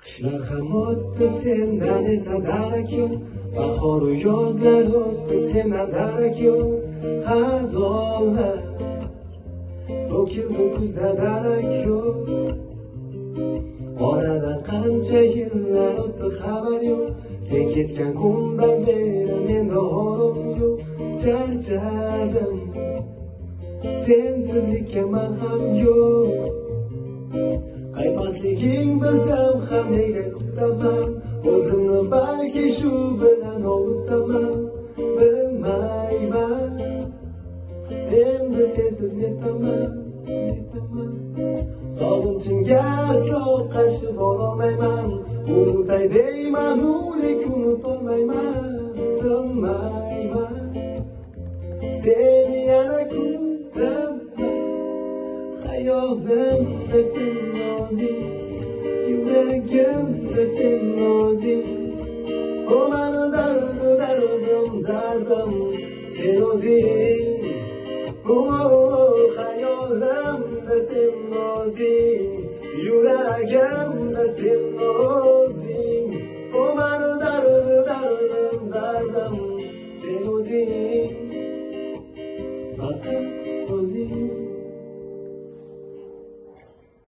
Qishlar ham o'tdi sendan esa darak yo'q, bahoru yozlar o'tdi sendan darak yo'q, xazonlar to'kildi kuzda darak yo'q. Oradan qancha yillar o'tdi xabar yo'q, sen ketgan kundan beri menda orom yo'q. Charchadim sensizlikka malham yo'q. Qaytmasliging bilsam ham nega kutaman, o'zimni balki shu bilan ovutaman. Bilmayman endi sensiz netaman. Sog'inchimga aslo qarshi borolmayman, unutay deyman lekin unutolmayman. Tinmayman seni yana kutaman, hayolimda sen nozik, yuragimda sen nozik. O mani dardim sen o'zing. Hayolimda sen nozik, yuragimda sen nozik.